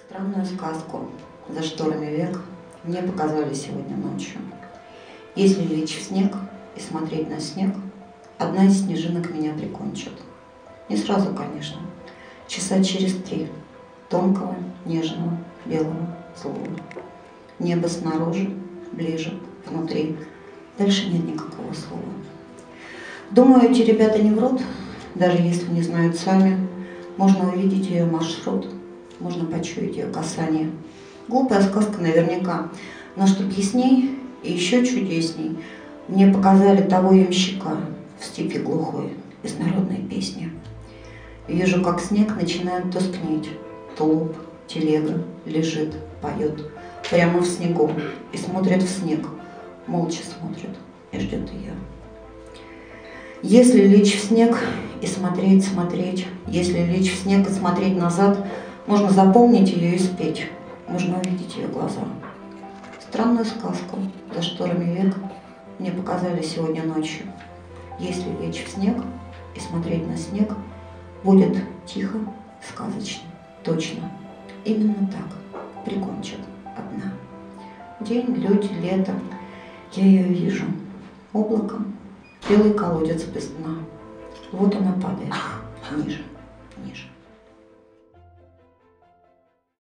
Странную сказку за шторами век мне показали сегодня ночью. Если лечь в снег и смотреть на снег, одна из снежинок меня прикончит. Не сразу, конечно, часа через 3 тонкого, нежного, белого слова. Небо снаружи, ближе, внутри. Дальше нет никакого слова. Думаю, эти ребята не врут, даже если не знают сами. Можно увидеть ее маршрут, можно почуять ее касание. Глупая сказка наверняка, но чтоб ясней и еще чудесней, мне показали того ямщика в степи глухой из народной песни. Вижу, как снег начинает тускнеть, тулуп, телега лежит, поет прямо в снегу и смотрит в снег, молча смотрит и ждет ее. Если лечь в снег и смотреть, если лечь в снег и смотреть назад, можно запомнить ее и спеть, можно увидеть ее глаза. Странную сказку за шторами век мне показали сегодня ночью. Если лечь в снег и смотреть на снег, будет тихо, сказочно, точно. Именно так прикончат одна. День, люди, лето, я ее вижу. Облаком белый колодец без дна. Вот она падает ниже.